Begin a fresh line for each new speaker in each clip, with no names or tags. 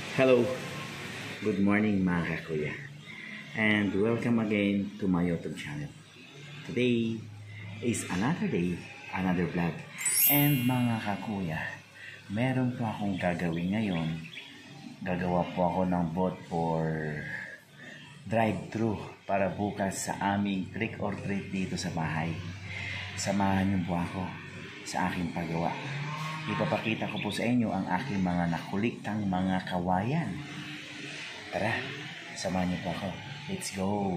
Hello, good morning mga kakuya, and welcome again to my YouTube channel. Today is another day, another vlog, and mga kakuya, meron po akong gagawin ngayon. Gagawa po ako ng bot for drive-thru para bukas sa aming trick or treat dito sa bahay. Samahan niyo po ako sa aking paggawa. Ipapakita ko po sa inyo ang aking mga nakuliktang mga kawayan. Tara, samahan niyo po ako. Let's go!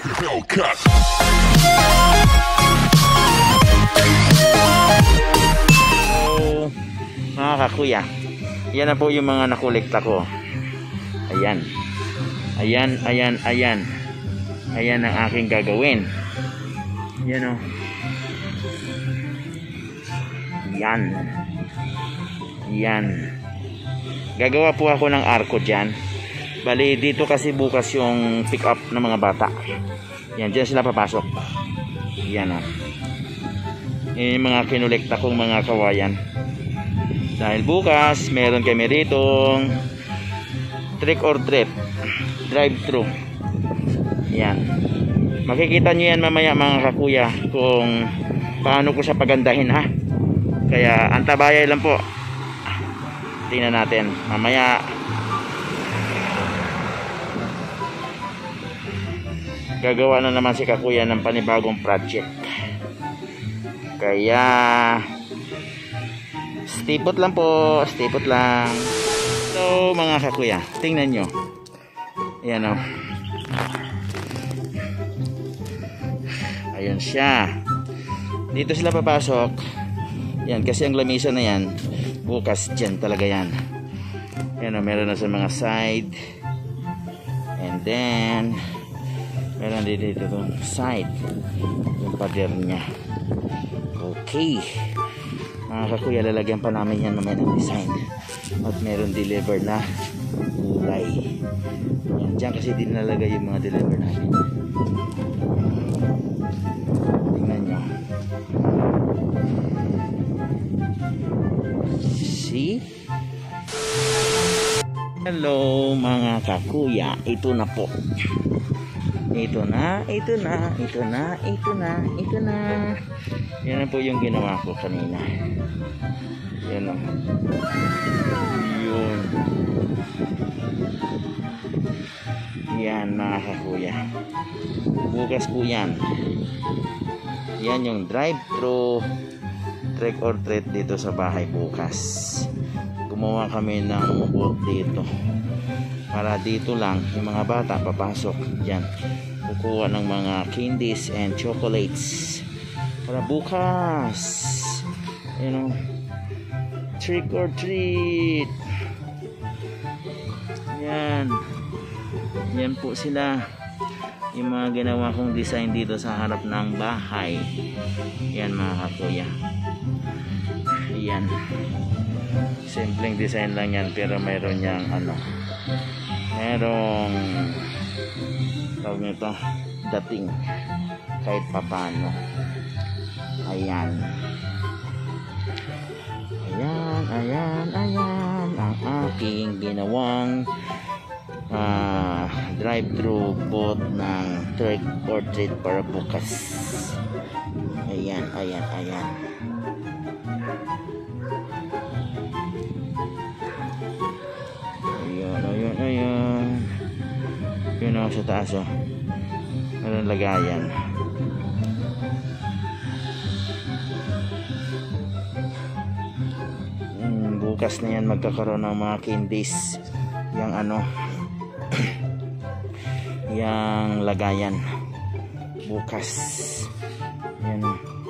So, mga kakuya, yan na po yung mga nakulikta ko. Ayan. Ayan ang aking gagawin. Yan o. Yan. Gagawa po ako ng arko dyan. Bali, dito kasi bukas yung pick up ng mga bata. Yan, dyan sila papasok. Yan o. Yung mga kinulekta kong mga kawayan. Dahil bukas, meron kami ritong trick or treat. Drive-thru. Yan. Makikita nyo yan mamaya mga kakuya kung paano ko siya pagandahin, ha. Kaya antabayay lang po. Tingnan natin mamaya. Gagawa na naman si kakuya ng panibagong project. Kaya stipot lang po, stipot lang. So mga kakuya, tingnan nyo. Ayan o. Ayan siya. Dito sila papasok. Yan, kasi ang lamisa na yan bukas dyan talaga yan. Yan o, meron na sa mga side. And then meron dito itong side, yung pader nya. Okay mga kakuya, lalagyan pa namin yan naman ng design. At meron deliver na kulay. Yan, dyan kasi din nalagay yung mga deliver namin. Tingnan nyo. See? Hello mga kakuya, ito na po. Ito na. Yan na po yung ginawa ko kanina. Yan o. Yun. Yan mga kakuya. Bukas po yan. Yan yung drive-thru trick or treat dito sa bahay bukas. Gumawa kami ng boat dito para dito lang yung mga bata papasok dyan, kukuha ng mga candies and chocolates para bukas, you know, trick or treat. Yan po sila, yung mga ginawa kong design dito sa harap ng bahay. Yan mga kakuya. Yan, simpleng design lang yan, pero mayroon niyang merong tawag nito, dating kahit papano. Ayan ang aking ginawang drive-thru bot ng trick or treat para bukas. Ayan. Yun o, sa taas o. Meron lagayan. Bukas na yan magkakaroon ng mga candies. Yang yang lagayan. Bukas. Yan.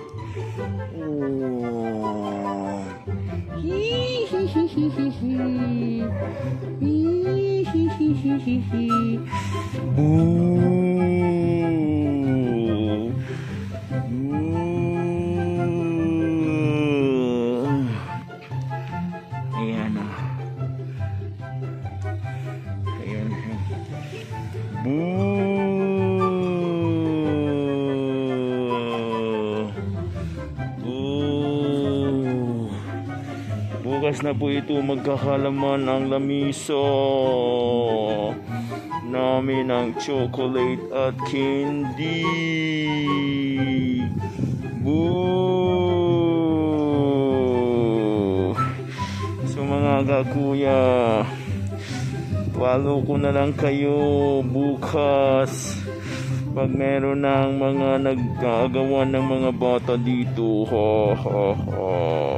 Ayan o. Ayan. Bukas na po ito magkakalaman ang lamisa namin ng chocolate at candy. Boo! So mga kakuya, follow ko na lang kayo bukas pag meron ng mga naggagawa ng mga bata dito. Ha, ha, ha.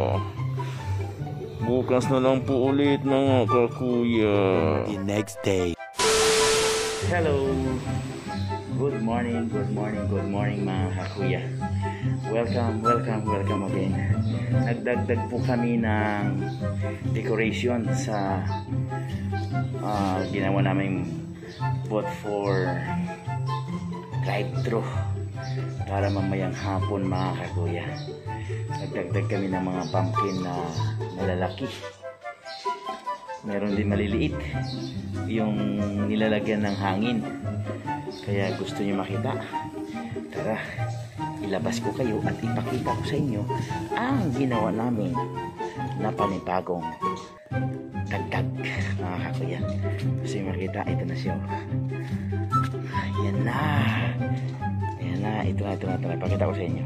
Bukas na lang po ulit mga kakuya.
The next day.
Hello. Good morning mga kakuya. Welcome again. Nagdagdag po kami ng decoration sa ginawa namin booth for drive-thru para mamayang hapon mga kakuya. Nagdagdag kami ng mga pumpkin na malalaki. Meron din maliliit yung nilalagyan ng hangin. Kaya gusto niyo makita, tara, ilabas ko kayo at ipakita ko sa inyo ang ginawa namin na panibagong dagdag mga kakuya. Gusto niyo makita, ito na siya. Ayan na, ito na, ipakita ko sa inyo.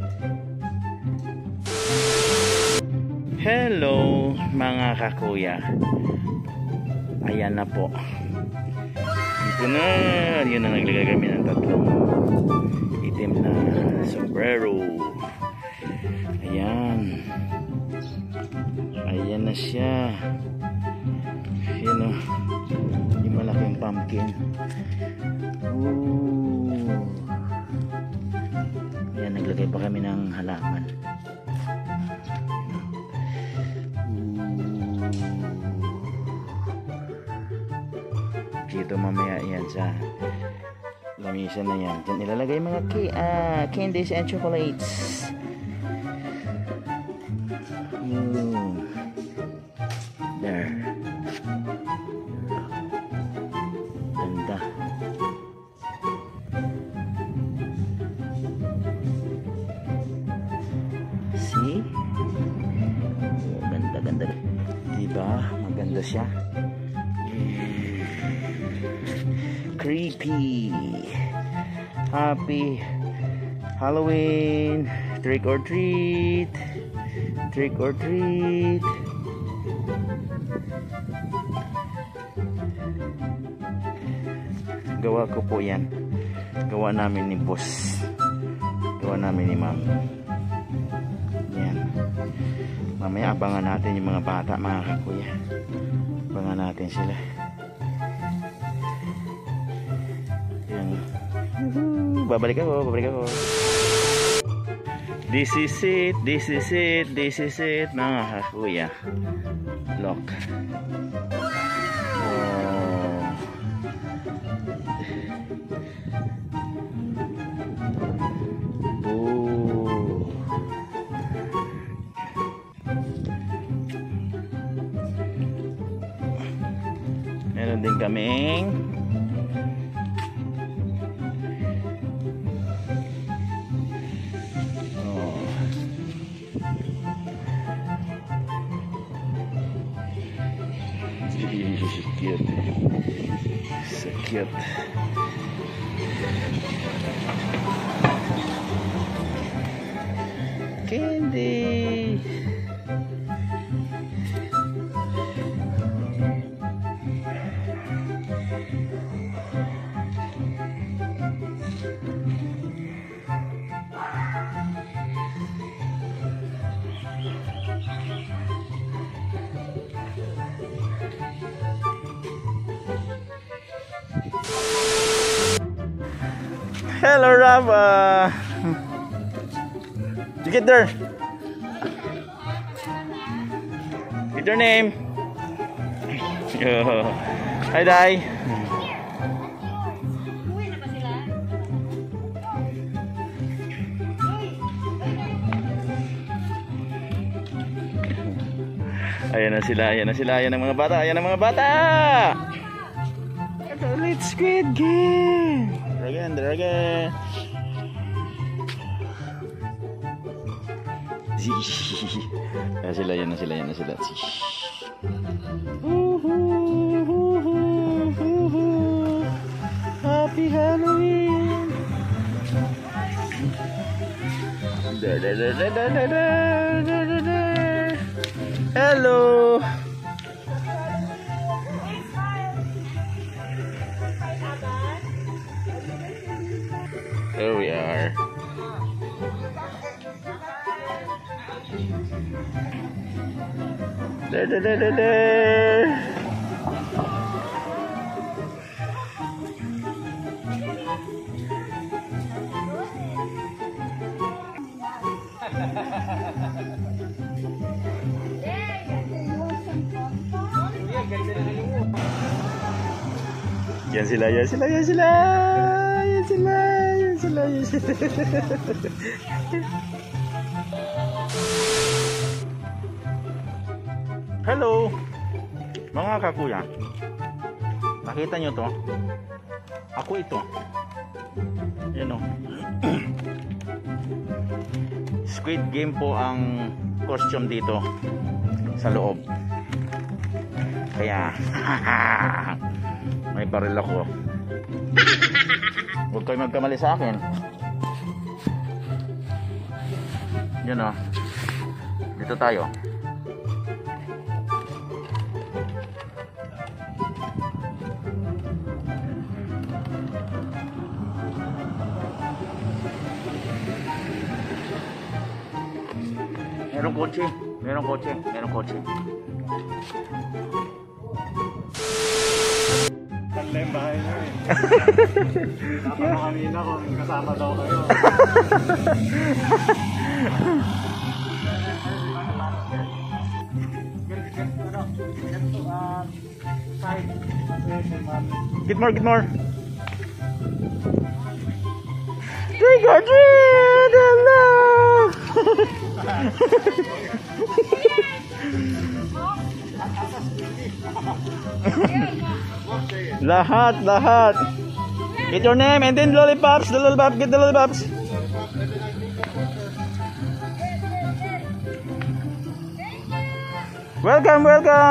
Hello mga kakuya. Ayan na po. Ito na. Yun na, naglagay kami ng tatlong itim na sombrero. Ayan. Ayan na siya. Ayan o. Yung malaking pumpkin. Ooh. Ayan, naglagay pa kami ng halaman. Dito mamaya yan sa lamisa na yan. Diyan ilalagay mga candies and chocolates. There. Ganda. See? Ganda. Diba? Maganda siya. Creepy. Happy Halloween. Trick or treat. Gawa ko po yan. Gawa namin ni boss. Gawa namin ni ma'am. Yan. Mamaya abangan natin yung mga bata mga kakuya. Abangan natin sila. Babalik ako. This is it mga kakuya. Lock. Meron din kaming cute. Candy. Hello, Rava. You get there. Get your name. Hi, Dai. Ayan na sila, ayan ang mga bata, Let's Squid Game. There again. Yan sila, yan na sila, yan na sila. Happy Halloween! Hello! Here we are. Yan sila, yan sila, yan sila. Yan sila, yan sila, yan sila. Hello, mga kakuya. Nakita nyo to? Ako ito. Yan o. Squid Game po ang costume dito sa loob. Kaya may baril ako. Huwag kayo magkamali sa akin. Yan o. Dito tayo. Merong kotse, merong kotse, merong kotse.
Kanlem bahay nyo eh. Dapat kanina kung kasama daw kayo.
Get more, get more. Trick or treat! Hello! Lahat. Get your name and then lollipops. The lollipop, get the lollipops. Welcome.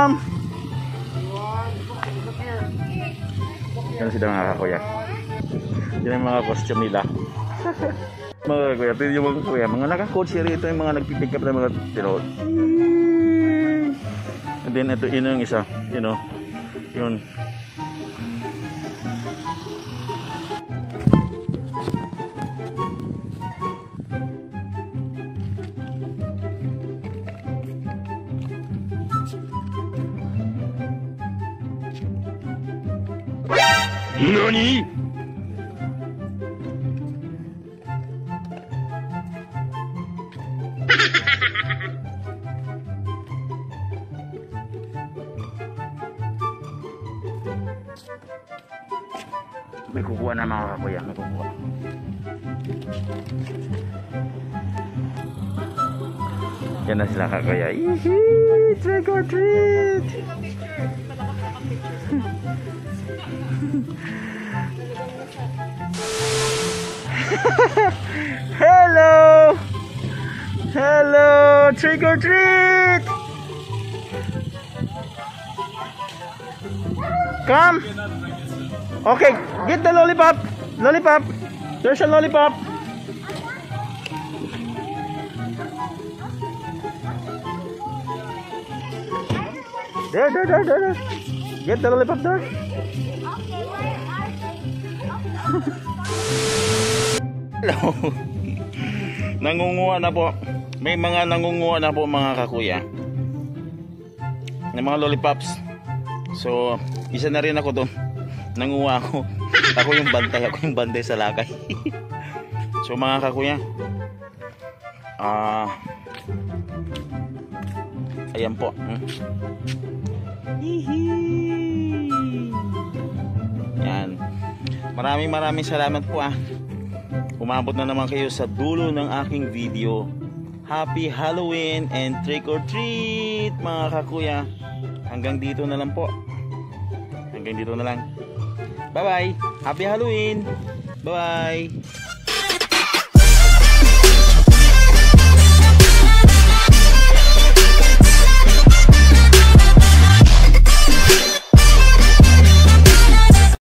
Yan sila mga kakuya. Yan ang mga costume nila. Mga kuya, ito yung mga kuya, mga naka-coach rito yung mga nagpipick up ng mga tiro. And then ito yun yung isa, you know, yun. NANI?! May kukuha na mga kakuya, may kukuha. Yan na sila kakuya. Ihii! Trick or treat! Hello! Hello! Trick or treat! Come! Okay, get the lollipop! Lollipop! There's a lollipop! There. Get the lollipop there. Hello. Nangunguha na po. May mga nangunguha na po mga kakuya ng mga lollipops. So, isa na rin ako doon. Nanguha ako. Ako yung bantay sa lakay. So mga kakuya, ayan po. Yan. Maraming salamat po Umabot na naman kayo sa dulo ng aking video. Happy Halloween and trick or treat mga kakuya. Hanggang dito na lang po. Hanggang dito na lang. Bye bye. Happy Halloween. Bye bye.